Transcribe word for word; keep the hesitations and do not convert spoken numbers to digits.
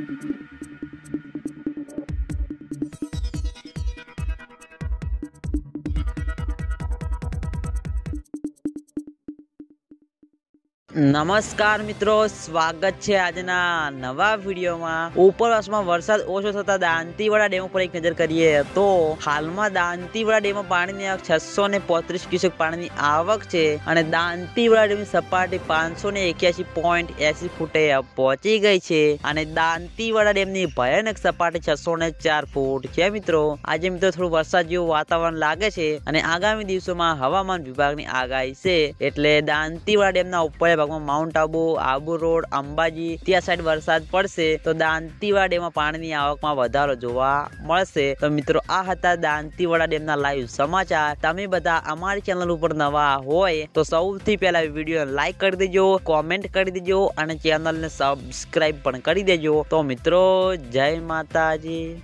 नमस्कार मित्रों, स्वागत है आजना नवा वीडियो में। उपरवासमां वरसाद ओछो थता दांतीवाड़ा डेम पर एक नजर करिए तो हाल में दांतीवाड़ा डेम पानी आवक छसो ने पोत्रीस क्यूसेक पानी आवक छे अने दांतीवाड़ा डेम सपाटी पांच सौ ने एक्यासी पॉइंट एसी फूटे पहुंची गई छे अने दांतीवाड़ा डेम नी भयानक सपाटी छसो ने चार फूट छे। मित्रों आज मित्रों थोड़ું वरसाद जेवुं वातावरण लागे छे अने आगामी दिवसोमां हवामान विभागनी आगाही छे एटले दांतीवाड़ा डेमना उपरना भागमां माउंट आबू आबू रोड अंबाजी त्या साइड वरसाद पड़शे तो दांतीवाड़ा डेममां पाणीनी आवकमां वधारो जोवा मळशे। तो मित्रों आ हता दांतीवाड़ा डेमना लाइव समाचार। तमे बधा अमारी चेनल उपर नवा होय तो सौथी पहेला विडियो लाइक करी देजो, कॉमेंट करी देजो अने चेनल ने सब्सक्राइब पण करी देजो। तो मित्रों जय माताजी।